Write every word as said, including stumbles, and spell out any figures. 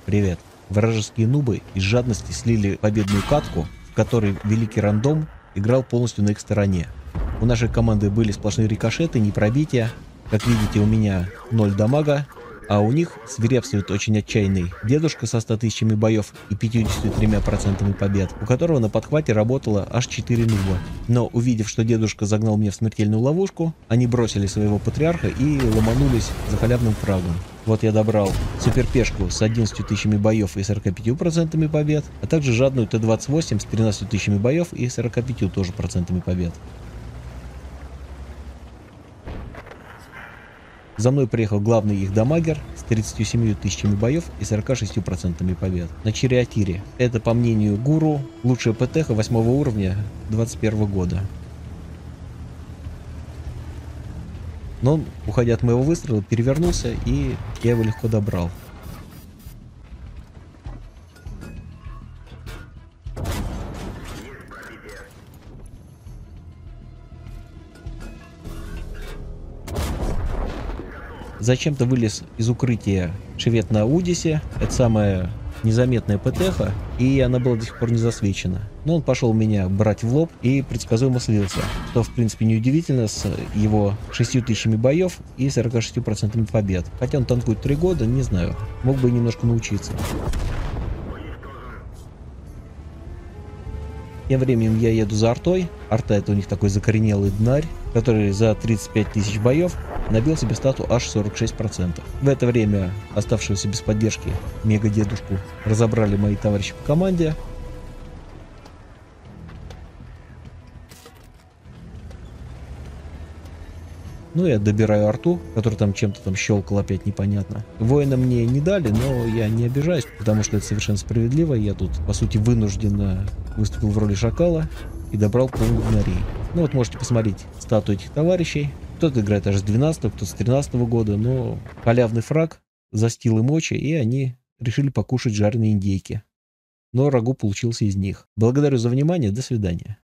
Привет. Вражеские нубы из жадности слили победную катку, в которой великий рандом играл полностью на их стороне. У нашей команды были сплошные рикошеты, непробития. Как видите, у меня ноль дамага, а у них свирепствует очень отчаянный дедушка со ста тысячами боев и пятьюдесятью тремя процентами побед, у которого на подхвате работало аж четыре нуба. Но увидев, что дедушка загнал меня в смертельную ловушку, они бросили своего патриарха и ломанулись за халявным фрагом. Вот я добрал суперпешку с одиннадцатью тысячами боев и сорока пятью процентами побед, а также жадную Т двадцать восемь с тринадцатью тысячами боев и сорока пятью тоже процентами побед. За мной приехал главный их дамагер с тридцатью семью тысячами боев и сорока шестью процентами побед. На Чариатире. Это, по мнению гуру, лучшая ПТХ восьмого уровня двадцать первого года. Но он, уходя от моего выстрела, перевернулся, и я его легко добрал. Зачем-то вылез из укрытия швед на Удисе. Это самая незаметная ПТХ, и она была до сих пор не засвечена. Но он пошел меня брать в лоб и предсказуемо слился. Что, в принципе, неудивительно с его шестью тысячами боев и сорока шестью процентами побед. Хотя он танкует три года, не знаю. Мог бы и немножко научиться. Тем временем я еду за артой. Арта — это у них такой закоренелый днарь, который за тридцать пять тысяч боев набил себе стату аж сорок шесть процентов. В это время оставшегося без поддержки мега-дедушку разобрали мои товарищи по команде. Ну, я добираю арту, который там чем-то там щелкал опять непонятно. Воина мне не дали, но я не обижаюсь, потому что это совершенно справедливо. Я тут, по сути, вынужденно выступил в роли шакала и добрал полный днарей. Ну вот можете посмотреть стату этих товарищей. Кто-то играет аж с двенадцатого, кто-то с тринадцатого года, но халявный фраг застил им мочи, и они решили покушать жареные индейки. Но рагу получился из них. Благодарю за внимание, до свидания.